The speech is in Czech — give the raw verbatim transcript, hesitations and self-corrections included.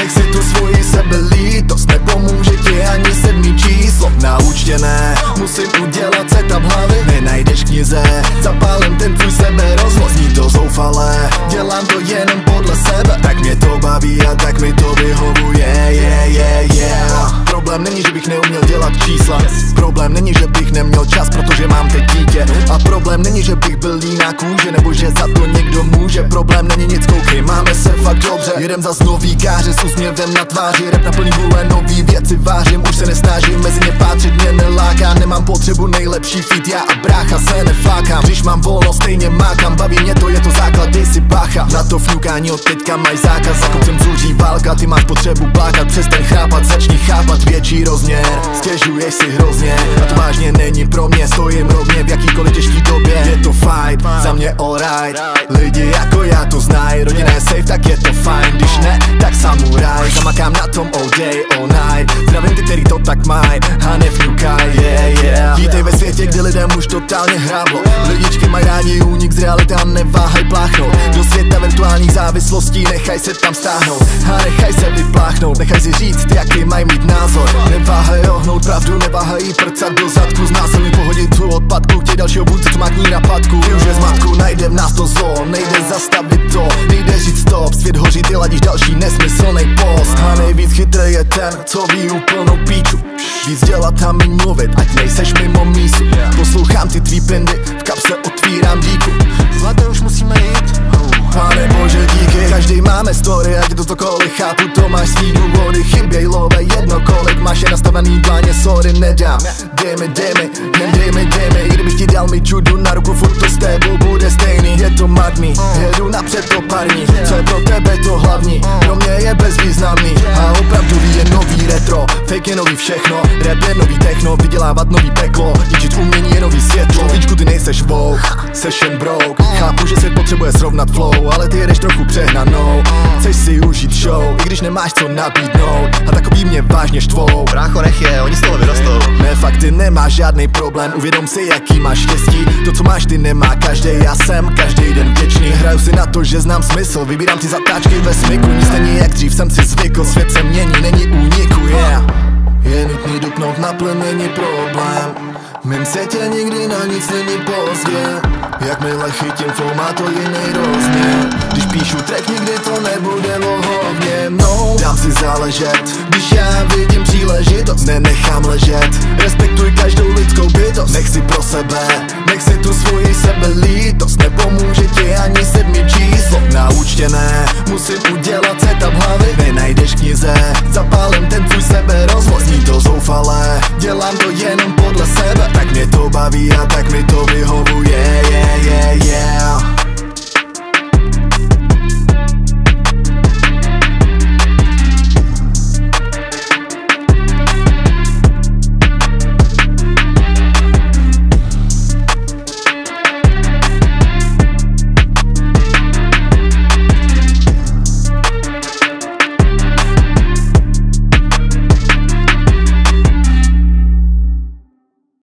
Nech si tu svoji sebelítost, nepomůže ti ani sedmý číslo. Na účtě ne, musím udělat setup hlavy. Nenajdeš knize, zapálím ten tvůj seberozhled. Zní to zoufale, dělám to jenom podle sebe. Tak mě to baví a tak mi to vyhovuje, yeah, yeah, yeah. Problém není, že bych neuměl dělat čísla. Problém není, že bych neměl čas, protože mám teď dítě. A problém není, že bych byl líná kůže, nebo že za to někdo může. Problém není nic, koukej, máme se fakt dobře. Jedem zas nový káře s úsměvem na tváři. Rap na plný vůle, nový věci vážím. Už se nesnažím mezi ně pátřit, mě neláká. Nemám potřebu nejlepší feat, já a brácha se neflákám. Když mám volno, stejně mákám, baví mě to, je to základ, dej si bacha. Na to fňukání od teďka mají zákaz. Za kopcem zuří válka, ty máš potřebu plákat. Přestaň chrápat, začni chápat větší rozměr. Stěžuješ si hrozně, a to vážně není pro mě. Stojím rovně v jakýkoliv těžký době. Je to fight, za mě alright. Lidi jako já to znají, rodina je safe, tak je to fajn. Když ne, tak samuraj, zamakám na tom all day, all night. Zdravím ty, který to tak mají, a nefňukaj, yeah, yeah. Vítej ve světě, kde lidem už totálně hráblo. Lidičky mají rádi únik z reality a neváhaj pláchnout do světa virtuálních závislostí, nechaj se tam stáhnout a nechaj se vypláchnout. Nechaj si říct, jaký mají mít názor. Neváhaj ohnout pravdu, neváhaj prcat do zadku. Znásilný pohodit tu odpadku, chtěj dalšího vůdce, co má k ní na padku. Ty už je zmatku, najdem nás to zlo, nejde zastavit to, nejde říct stop. Svět hoří, ty ladíš další nesmyslnej post. A nejvíc chytrý je ten, co ví úplnou píču. Víc dělat a míň mluvit, ať nejseš mimo mísu. Poslouchám ty tvý pindy, v kapse otvírám díku. Zlaté, už musíme jít. Pane bože, díky. Každý máme story, ať je to cokoliv, chápu, to máš svý důvody. Chyběj love, jedno kolik máš je nastavený dláně, sorry, nedám. Dej mi, dej mi, jen dej mi, dej mi. I kdybych ti dal mi čudu na ruku, furt to s tebou bude stejný. Je to marný, jedu napřed to parní. Co je pro tebe to hlavní, pro mě je bezvýznamný. A opravdový je nový retro, fake je nový všechno. Rap je nový techno, vydělávat nový peklo. Ničit umění je nový světlo. Víčku, ty nejseš vogue, seš jen broke. Chápu, že se potřebuje srovnat flow, ale ty jedeš trochu přehnanou. Chceš si užít show, i když nemáš co nabídnout. A takový mě vážně štvou. Brácho, nech je, oni z toho vyrostou. Ne, fakt ty nemáš žádný problém, uvědom si, jaký máš štěstí. To, co máš ty, nemá každý, já jsem každý den vděčný. Hraju si na to, že znám smysl, vybírám ty zatáčky ve smyku. Nic není jak dřív, jsem si zvykl, svět se mění, není úniku, yeah. Je nutný dupnout na plyn, není problém. V mém světě nikdy na nic není pozdě. Jakmile chytím flow, má to jiný rozměr. Když píšu track, nikdy to nebude o hovně. No, dám si záležet, když já vidím příležitost, nenechám ležet. Respektuj každou lidskou bytost, nech si pro sebe, nech si tu svoji sebelítost. Nepomůže ti ani sedmý číslo. Na účtě ne, musím udělat setup hlavy. Nenajdeš